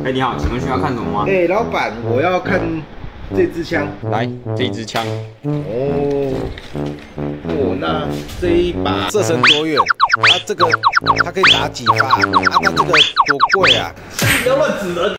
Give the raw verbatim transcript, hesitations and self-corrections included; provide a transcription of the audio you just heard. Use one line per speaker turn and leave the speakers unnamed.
哎，你好，请问需要看什么吗？
哎，老板，我要看这支枪。
来，这一支枪。
哦，哦，那这一把射程多远？它这个它可以打几发？啊，它这个多贵啊？不要乱指人。